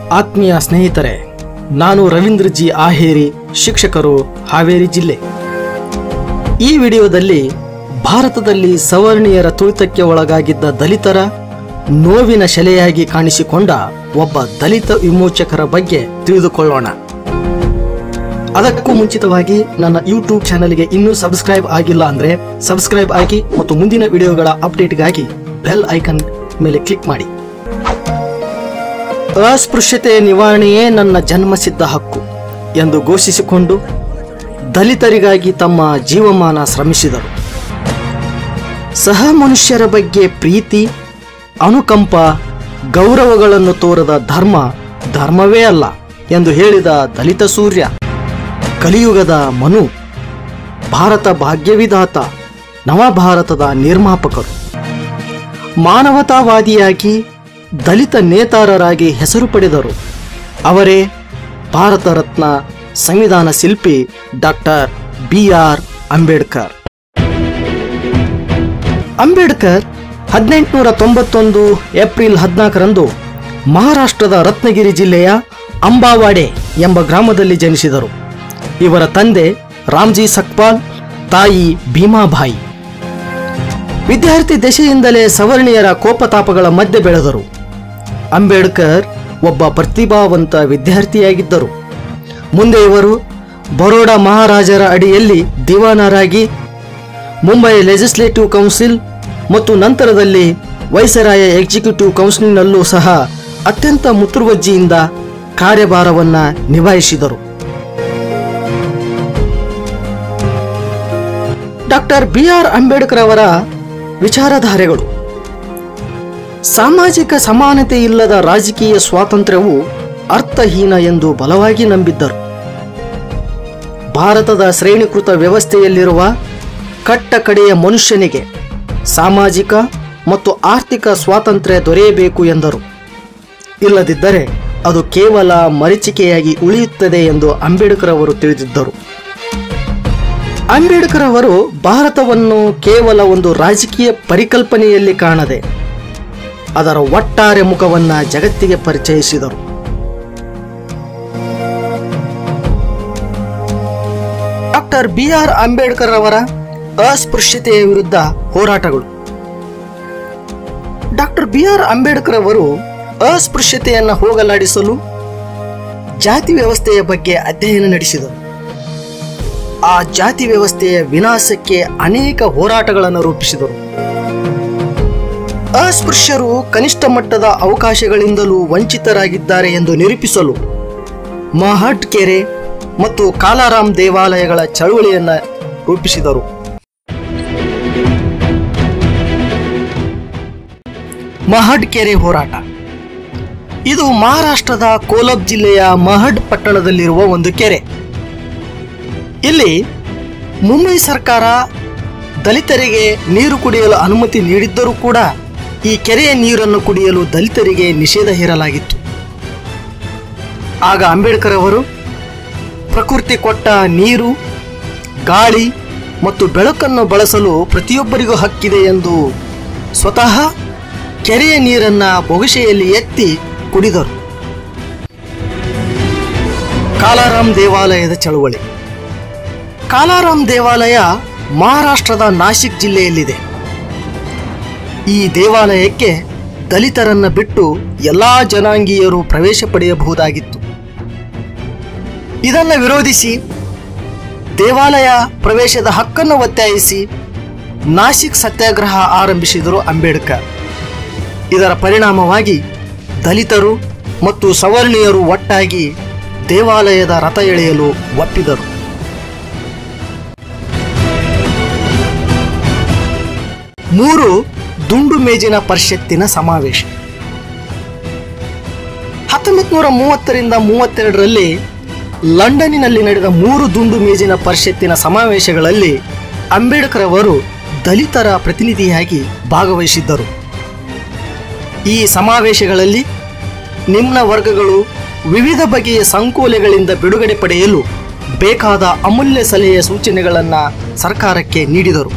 ಆತ್ಮೀಯ ಸ್ನೇಹಿತರೆ, ನಾನು ರವೀಂದ್ರ ಜಿ ಆಹೇರಿ, ಶಿಕ್ಷಕರು, ಹಾವೇರಿ ಜಿಲ್ಲೆ. ಈ ವಿಡಿಯೋದಲ್ಲಿ ಭಾರತದಲ್ಲಿ ಸವರ್ಣೀಯರ ತುಳಿತಕ್ಕೆ ಒಳಗಾಗಿದ್ದ ದಲಿತರ ನೋವಿನ ಶೆಲೆಯಾಗಿ ಕಾಣಿಸಿಕೊಂಡ ಒಬ್ಬ ದಲಿತ ವಿಮೋಚಕರ ಬಗ್ಗೆ ತಿಳಿದುಕೊಳ್ಳೋಣ. ಅದಕ್ಕೂ ಮುಂಚಿತವಾಗಿ ನನ್ನ ಯೂಟ್ಯೂಬ್ ಚಾನೆಲ್ಗೆ ಇನ್ನೂ ಸಬ್ಸ್ಕ್ರೈಬ್ ಆಗಿಲ್ಲ ಅಂದ್ರೆ ಸಬ್ಸ್ಕ್ರೈಬ್ ಆಗಿ ಮತ್ತು ಮುಂದಿನ ವಿಡಿಯೋಗಳ ಅಪ್ಡೇಟ್ಗಾಗಿ ಬೆಲ್ ಐಕನ್ ಮೇಲೆ ಕ್ಲಿಕ್ ಮಾಡಿ. ಅಸ್ಪೃಶ್ಯತೆ ನಿವಾರಣೆಯೇ ನನ್ನ ಜನ್ಮಸಿದ್ಧ ಹಕ್ಕು ಎಂದು ಘೋಷಿಸಿಕೊಂಡು ದಲಿತರಿಗಾಗಿ ತಮ್ಮ ಜೀವಮಾನ ಶ್ರಮಿಸಿದರು. ಸಹ ಮನುಷ್ಯರ ಬಗ್ಗೆ ಪ್ರೀತಿ, ಅನುಕಂಪ, ಗೌರವಗಳನ್ನು ತೋರದ ಧರ್ಮವೇ ಅಲ್ಲ ಎಂದು ಹೇಳಿದ ದಲಿತ ಸೂರ್ಯ, ಕಲಿಯುಗದ ಮನು, ಭಾರತ ಭಾಗ್ಯವಿಧಾತ, ನವಭಾರತದ ನಿರ್ಮಾಪಕರು, ಮಾನವತಾವಾದಿಯಾಗಿ ದಲಿತ ನೇತಾರರಾಗಿ ಹೆಸರು ಪಡೆದರು. ಅವರೇ ಭಾರತ ರತ್ನ ಸಂವಿಧಾನ ಶಿಲ್ಪಿ doctor BR Ambedkar. Ambedkar 1891 April 14ರಂದು ಮಹಾರಾಷ್ಟ್ರದ ರತ್ನಗಿರಿ ಜಿಲ್ಲೆಯ ಅಂಬಾವಾಡೆ ಎಂಬ ಗ್ರಾಮದಲ್ಲಿ ಜನಿಸಿದರು. ಇವರ ತಂದೆ ರಾಮ್ಜಿ ಸಕ್ಪಾಲ್, ತಾಯಿ ಭೀಮಾಬಾಯಿ. ವಿದ್ಯಾರ್ಥಿ ದಶೆಯಿಂದಲೇ ಸವರ್ಣೀಯರ ಕೋಪತಾಪಗಳ ಮಧ್ಯೆ ಬೆಳೆದರು. ಅಂಬೇಡ್ಕರ್ ಒಬ್ಬ ಪ್ರತಿಭಾವಂತ ವಿದ್ಯಾರ್ಥಿಯಾಗಿದ್ದರು. ಮುಂದೆ ಇವರು ಬರೋಡಾ ಮಹಾರಾಜರ ಅಡಿಯಲ್ಲಿ ದಿವಾನರಾಗಿ ಮುಂಬೈ ಲೆಜಿಸ್ಲೇಟಿವ್ ಕೌನ್ಸಿಲ್ ಮತ್ತು ನಂತರದಲ್ಲಿ ವೈಸರಾಯ ಎಕ್ಸಿಕ್ಯೂಟಿವ್ ಕೌನ್ಸಿಲ್ನಲ್ಲೂ ಸಹ ಅತ್ಯಂತ ಮುತುರ್ವಜ್ಜಿಯಿಂದ ಕಾರ್ಯಭಾರವನ್ನು ನಿಭಾಯಿಸಿದರು. ಡಾಕ್ಟರ್ BR ಅಂಬೇಡ್ಕರ್ ಅವರ ವಿಚಾರಧಾರೆಗಳು: ಸಾಮಾಜಿಕ ಸಮಾನತೆ ಇಲ್ಲದ ರಾಜಕೀಯ ಸ್ವಾತಂತ್ರ್ಯವು ಅರ್ಥಹೀನ ಎಂದು ಬಲವಾಗಿ ನಂಬಿದ್ದರು. ಭಾರತದ ಶ್ರೇಣೀಕೃತ ವ್ಯವಸ್ಥೆಯಲ್ಲಿರುವ ಕಟ್ಟ ಕಡೆಯ ಮನುಷ್ಯನಿಗೆ ಸಾಮಾಜಿಕ ಮತ್ತು ಆರ್ಥಿಕ ಸ್ವಾತಂತ್ರ್ಯ ದೊರೆಯಬೇಕು ಎಂದರು. ಇಲ್ಲದಿದ್ದರೆ ಅದು ಕೇವಲ ಮರೀಚಿಕೆಯಾಗಿ ಉಳಿಯುತ್ತದೆ ಎಂದು ಅಂಬೇಡ್ಕರ್ ಅವರು ತಿಳಿದಿದ್ದರು. ಅಂಬೇಡ್ಕರ್ ಅವರು ಭಾರತವನ್ನು ಕೇವಲ ಒಂದು ರಾಜಕೀಯ ಪರಿಕಲ್ಪನೆಯಲ್ಲಿ ಕಾಣದೆ ಅದರ ಒಟ್ಟಾರೆ ಮುಖವನ್ನು ಜಗತ್ತಿಗೆ ಪರಿಚಯಿಸಿದರು. ಡಾಕ್ಟರ್ BR ಅಂಬೇಡ್ಕರ್ ಅವರ ಅಸ್ಪೃಶ್ಯತೆಯ ವಿರುದ್ಧ ಹೋರಾಟಗಳು. ಡಾಕ್ಟರ್ BR ಅಂಬೇಡ್ಕರ್ ಅವರು ಅಸ್ಪೃಶ್ಯತೆಯನ್ನು ಹೋಗಲಾಡಿಸಲು ಜಾತಿ ವ್ಯವಸ್ಥೆಯ ಬಗ್ಗೆ ಅಧ್ಯಯನ ನಡೆಸಿದರು. ಆ ಜಾತಿ ವ್ಯವಸ್ಥೆಯ ವಿನಾಶಕ್ಕೆ ಅನೇಕ ಹೋರಾಟಗಳನ್ನು ರೂಪಿಸಿದರು. ಅಸ್ಪೃಶ್ಯರು ಕನಿಷ್ಠ ಮಟ್ಟದ ಅವಕಾಶಗಳಿಂದಲೂ ವಂಚಿತರಾಗಿದ್ದಾರೆ ಎಂದು ನಿರೂಪಿಸಲು ಮಹಡ್ ಕೆರೆ ಮತ್ತು ಕಾಲಾರಾಮ್ ದೇವಾಲಯಗಳ ಚಳುವಳಿಯನ್ನು ರೂಪಿಸಿದರು. ಮಹಡ್ ಕೆರೆ ಹೋರಾಟ ಇದು ಮಹಾರಾಷ್ಟ್ರದ ಕೋಲಬ್ ಜಿಲ್ಲೆಯ ಮಹಡ್ ಪಟ್ಟಣದಲ್ಲಿರುವ ಒಂದು ಕೆರೆ. ಇಲ್ಲಿ ಮುಂಬೈ ಸರ್ಕಾರ ದಲಿತರಿಗೆ ನೀರು ಕುಡಿಯಲು ಅನುಮತಿ ನೀಡಿದ್ದರೂ ಕೂಡ ಈ ಕೆರೆಯ ನೀರನ್ನು ಕುಡಿಯಲು ದಲಿತರಿಗೆ ನಿಷೇಧ ಹೇರಲಾಗಿತ್ತು. ಆಗ ಅಂಬೇಡ್ಕರ್ ಅವರು ಪ್ರಕೃತಿ ಕೊಟ್ಟ ನೀರು, ಗಾಳಿ ಮತ್ತು ಬೆಳಕನ್ನು ಬಳಸಲು ಪ್ರತಿಯೊಬ್ಬರಿಗೂ ಹಕ್ಕಿದೆ ಎಂದು ಸ್ವತಃ ಕೆರೆಯ ನೀರನ್ನು ಬೊಗಸೆಯಲ್ಲಿ ಎತ್ತಿ ಕುಡಿದರು. ಕಾಲಾರಾಮ್ ದೇವಾಲಯದ ಚಳುವಳಿ. ಕಾಲಾರಾಮ್ ದೇವಾಲಯ ಮಹಾರಾಷ್ಟ್ರದ ನಾಸಿಕ್ ಜಿಲ್ಲೆಯಲ್ಲಿದೆ. ಈ ದೇವಾಲಯಕ್ಕೆ ದಲಿತರನ್ನು ಬಿಟ್ಟು ಎಲ್ಲಾ ಜನಾಂಗೀಯರು ಪ್ರವೇಶ ಪಡೆಯಬಹುದಾಗಿತ್ತು. ಇದನ್ನು ವಿರೋಧಿಸಿ ದೇವಾಲಯ ಪ್ರವೇಶದ ಹಕ್ಕನ್ನು ಒತ್ತಾಯಿಸಿ ನಾಸಿಕ್ ಸತ್ಯಾಗ್ರಹ ಆರಂಭಿಸಿದರು ಅಂಬೇಡ್ಕರ್. ಇದರ ಪರಿಣಾಮವಾಗಿ ದಲಿತರು ಮತ್ತು ಸವರ್ಣೀಯರು ಒಟ್ಟಾಗಿ ದೇವಾಲಯದ ರಥ ಎಳೆಯಲು ಒಪ್ಪಿದರು. ಮೂರು ದುಂಡು ಮೇಜಿನ ಪರಿಷತ್ತಿನ ಸಮಾವೇಶ. 1930ರಿಂದ 32ರಲ್ಲಿ ಲಂಡನ್ನಿನಲ್ಲಿ ನಡೆದ 3 ದುಂಡು ಮೇಜಿನ ಪರಿಷತ್ತಿನ ಸಮಾವೇಶಗಳಲ್ಲಿ ಅಂಬೇಡ್ಕರ್ ಅವರು ದಲಿತರ ಪ್ರತಿನಿಧಿಯಾಗಿ ಭಾಗವಹಿಸಿದ್ದರು. ಈ ಸಮಾವೇಶಗಳಲ್ಲಿ ನಿಮ್ನ ವರ್ಗಗಳು ವಿವಿಧ ಬಗೆಯ ಸಂಕೋಲೆಗಳಿಂದ ಬಿಡುಗಡೆ ಪಡೆಯಲು ಬೇಕಾದ ಅಮೂಲ್ಯ ಸಲಹೆಯ ಸೂಚನೆಗಳನ್ನು ಸರ್ಕಾರಕ್ಕೆ ನೀಡಿದರು.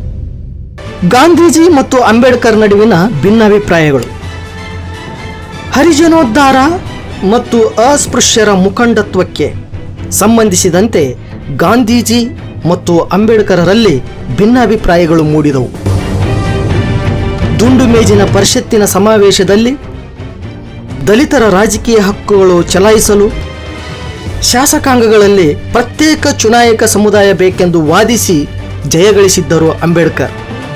ಗಾಂಧೀಜಿ ಮತ್ತು ಅಂಬೇಡ್ಕರ್ ನಡುವಿನ ಭಿನ್ನಾಭಿಪ್ರಾಯಗಳು. ಹರಿಜನೋದ್ಧಾರ ಮತ್ತು ಅಸ್ಪೃಶ್ಯರ ಮುಖಂಡತ್ವಕ್ಕೆ ಸಂಬಂಧಿಸಿದಂತೆ ಗಾಂಧೀಜಿ ಮತ್ತು ಅಂಬೇಡ್ಕರರಲ್ಲಿ ಭಿನ್ನಾಭಿಪ್ರಾಯಗಳು ಮೂಡಿದವು. ದುಂಡು ಮೇಜಿನ ಪರಿಷತ್ತಿನ ಸಮಾವೇಶದಲ್ಲಿ ದಲಿತರ ರಾಜಕೀಯ ಹಕ್ಕುಗಳು ಚಲಾಯಿಸಲು ಶಾಸಕಾಂಗಗಳಲ್ಲಿ ಪ್ರತ್ಯೇಕ ಚುನಾಯಕ ಸಮುದಾಯ ಬೇಕೆಂದು ವಾದಿಸಿ ಜಯಗಳಿಸಿದ್ದರು ಅಂಬೇಡ್ಕರ್.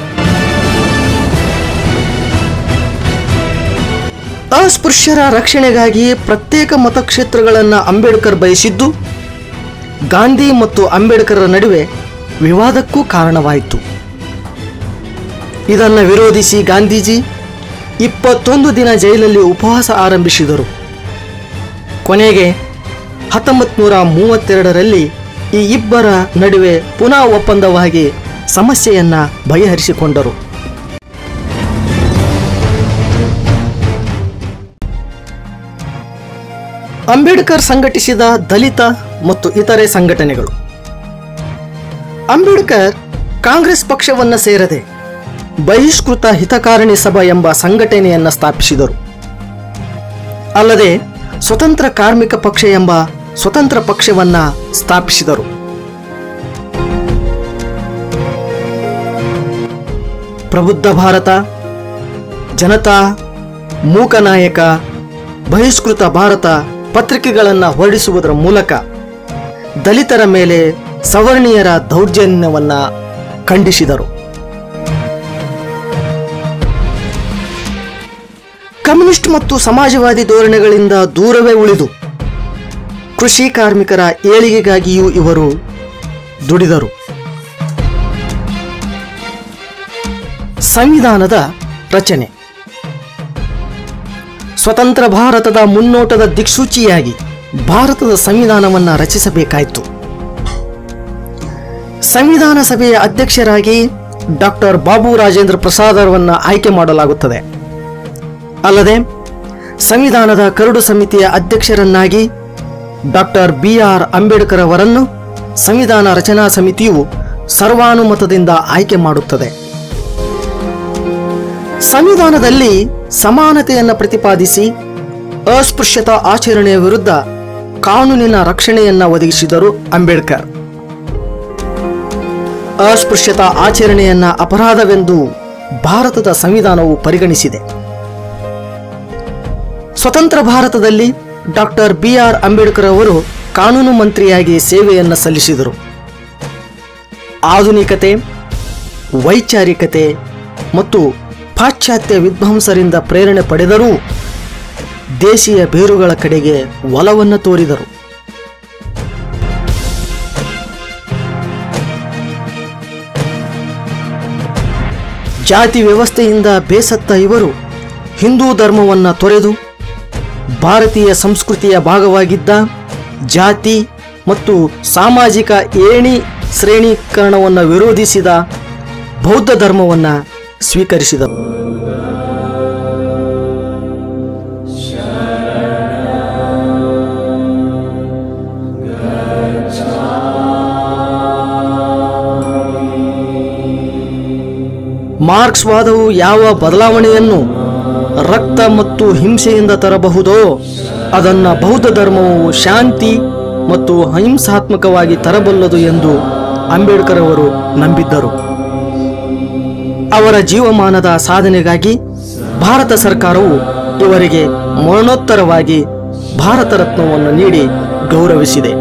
ಅಸ್ಪೃಶ್ಯರ ರಕ್ಷಣೆಗಾಗಿ ಪ್ರತ್ಯೇಕ ಮತಕ್ಷೇತ್ರಗಳನ್ನು ಅಂಬೇಡ್ಕರ್ ಬಯಸಿದ್ದು ಗಾಂಧಿ ಮತ್ತು ಅಂಬೇಡ್ಕರ್ ನಡುವೆ ವಿವಾದಕ್ಕೂ ಕಾರಣವಾಯಿತು. ಇದನ್ನು ವಿರೋಧಿಸಿ ಗಾಂಧೀಜಿ 21 ದಿನ ಜೈಲಲ್ಲಿ ಉಪವಾಸ ಆರಂಭಿಸಿದರು. ಕೊನೆಗೆ 1932ರಲ್ಲಿ ಈ ಇಬ್ಬರ ನಡುವೆ ಪುನಃ ಒಪ್ಪಂದವಾಗಿ ಸಮಸ್ಯೆಯನ್ನು ಬಗೆಹರಿಸಿಕೊಂಡರು. ಅಂಬೇಡ್ಕರ್ ಸಂಘಟಿಸಿದ ದಲಿತ ಮತ್ತು ಇತರೆ ಸಂಘಟನೆಗಳು. ಅಂಬೇಡ್ಕರ್ ಕಾಂಗ್ರೆಸ್ ಪಕ್ಷವನ್ನು ಸೇರದೆ ಬಹಿಷ್ಕೃತ ಹಿತಕಾರಣಿ ಸಭಾ ಎಂಬ ಸಂಘಟನೆಯನ್ನು ಸ್ಥಾಪಿಸಿದರು. ಅಲ್ಲದೆ ಸ್ವತಂತ್ರ ಕಾರ್ಮಿಕ ಪಕ್ಷ ಎಂಬ ಸ್ವತಂತ್ರ ಪಕ್ಷವನ್ನು ಸ್ಥಾಪಿಸಿದರು. ಪ್ರಬುದ್ಧ ಭಾರತ, ಜನತಾ, ಮೂಕನಾಯಕ, ಬಹಿಷ್ಕೃತ ಭಾರತ ಪತ್ರಿಕೆಗಳನ್ನು ಹೊರಡಿಸುವುದರ ಮೂಲಕ ದಲಿತರ ಮೇಲೆ ಸವರ್ಣೀಯರ ದೌರ್ಜನ್ಯವನ್ನು ಖಂಡಿಸಿದರು. ಕಮ್ಯುನಿಸ್ಟ್ ಮತ್ತು ಸಮಾಜವಾದಿ ಧೋರಣೆಗಳಿಂದ ದೂರವೇ ಉಳಿದು ಕೃಷಿ ಕಾರ್ಮಿಕರ ಏಳಿಗೆಗಾಗಿಯೂ ಇವರು ದುಡಿದರು. ಸಂವಿಧಾನದ ರಚನೆ. ಸ್ವತಂತ್ರ ಭಾರತದ ಮುನ್ನೋಟದ ದಿಕ್ಸೂಚಿಯಾಗಿ ಭಾರತದ ಸಂವಿಧಾನವನ್ನು ರಚಿಸಬೇಕಾಯಿತು. ಸಂವಿಧಾನ ಸಭೆಯ ಅಧ್ಯಕ್ಷರಾಗಿ ಡಾಕ್ಟರ್ ಬಾಬು ರಾಜೇಂದ್ರ ಪ್ರಸಾದ್ ಅವರನ್ನು ಆಯ್ಕೆ ಮಾಡಲಾಗುತ್ತದೆ. ಅಲ್ಲದೆ ಸಂವಿಧಾನದ ಕರಡು ಸಮಿತಿಯ ಅಧ್ಯಕ್ಷರನ್ನಾಗಿ ಡಾಕ್ಟರ್ BR ಅಂಬೇಡ್ಕರ್ ಅವರನ್ನು ಸಂವಿಧಾನ ರಚನಾ ಸಮಿತಿಯು ಸರ್ವಾನುಮತದಿಂದ ಆಯ್ಕೆ ಮಾಡುತ್ತದೆ. ಸಂವಿಧಾನದಲ್ಲಿ ಸಮಾನತೆಯನ್ನು ಪ್ರತಿಪಾದಿಸಿ ಅಸ್ಪೃಶ್ಯತಾ ಆಚರಣೆಯ ವಿರುದ್ಧ ಕಾನೂನಿನ ರಕ್ಷಣೆಯನ್ನು ಒದಗಿಸಿದರು ಅಂಬೇಡ್ಕರ್. ಅಸ್ಪೃಶ್ಯತಾ ಆಚರಣೆಯನ್ನು ಅಪರಾಧವೆಂದು ಭಾರತದ ಸಂವಿಧಾನವು ಪರಿಗಣಿಸಿದೆ. ಸ್ವತಂತ್ರ ಭಾರತದಲ್ಲಿ ಡಾಕ್ಟರ್ BR ಅಂಬೇಡ್ಕರ್ ಅವರು ಕಾನೂನು ಮಂತ್ರಿಯಾಗಿ ಸೇವೆಯನ್ನು ಸಲ್ಲಿಸಿದರು. ಆಧುನಿಕತೆ, ವೈಚಾರಿಕತೆ ಮತ್ತು ಪಾಶ್ಚಾತ್ಯ ವಿದ್ವಾಂಸರಿಂದ ಪ್ರೇರಣೆ ಪಡೆದರೂ ದೇಶೀಯ ಬೇರುಗಳ ಕಡೆಗೆ ಒಲವನ್ನು ತೋರಿದರು. ಜಾತಿ ವ್ಯವಸ್ಥೆಯಿಂದ ಬೇಸತ್ತ ಇವರು ಹಿಂದೂ ಧರ್ಮವನ್ನು ತೊರೆದು ಭಾರತೀಯ ಸಂಸ್ಕೃತಿಯ ಭಾಗವಾಗಿದ್ದ ಜಾತಿ ಮತ್ತು ಸಾಮಾಜಿಕ ಏಣಿ ಶ್ರೇಣೀಕರಣವನ್ನು ವಿರೋಧಿಸಿದ ಬೌದ್ಧ ಧರ್ಮವನ್ನು ಸ್ವೀಕರಿಸಿದರು. ಮಾರ್ಕ್ಸ್ವಾದವು ಯಾವ ಬದಲಾವಣೆಯನ್ನು ರಕ್ತ ಮತ್ತು ಹಿಂಸೆಯಿಂದ ತರಬಹುದೋ ಅದನ್ನು ಬೌದ್ಧ ಧರ್ಮವು ಶಾಂತಿ ಮತ್ತು ಅಹಿಂಸಾತ್ಮಕವಾಗಿ ತರಬಲ್ಲದು ಎಂದು ಅಂಬೇಡ್ಕರ್ ಅವರು ನಂಬಿದ್ದರು. ಅವರ ಜೀವಮಾನದ ಸಾಧನೆಗಾಗಿ ಭಾರತ ಸರ್ಕಾರವು ಇವರಿಗೆ ಮರಣೋತ್ತರವಾಗಿ ಭಾರತ ರತ್ನವನ್ನು ನೀಡಿ ಗೌರವಿಸಿದೆ.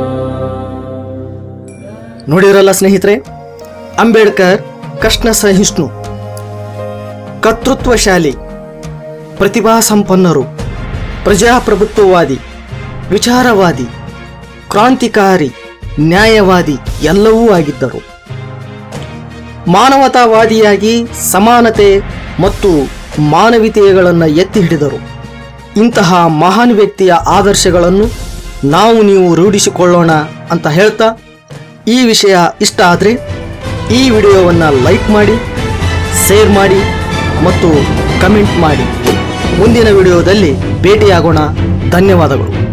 ನೋಡಿರಲ್ಲ ಸ್ನೇಹಿತರೆ, ಅಂಬೇಡ್ಕರ್ ಕಷ್ಟ ಸಹಿಷ್ಣು, ಕರ್ತೃತ್ವಶಾಲಿ, ಪ್ರತಿಭಾ ಸಂಪನ್ನರು, ಪ್ರಜಾಪ್ರಭುತ್ವವಾದಿ, ವಿಚಾರವಾದಿ, ಕ್ರಾಂತಿಕಾರಿ, ನ್ಯಾಯವಾದಿ ಎಲ್ಲವೂ ಆಗಿದ್ದರು. ಮಾನವತಾವಾದಿಯಾಗಿ ಸಮಾನತೆ ಮತ್ತು ಮಾನವೀಯತೆಗಳನ್ನು ಎತ್ತಿ ಹಿಡಿದರು. ಇಂತಹ ಮಹಾನ್ ವ್ಯಕ್ತಿಯ ಆದರ್ಶಗಳನ್ನು ನೀವು ರೂಢಿಸಿಕೊಳ್ಳೋಣ ಅಂತ ಹೇಳ್ತಾ, ಈ ವಿಷಯ ಇಷ್ಟ ಆದರೆ ಈ ವಿಡಿಯೋವನ್ನು ಲೈಕ್ ಮಾಡಿ, ಶೇರ್ ಮಾಡಿ ಮತ್ತು ಕಮೆಂಟ್ ಮಾಡಿ. ಮುಂದಿನ ವಿಡಿಯೋದಲ್ಲಿ ಭೇಟಿಯಾಗೋಣ. ಧನ್ಯವಾದಗಳು.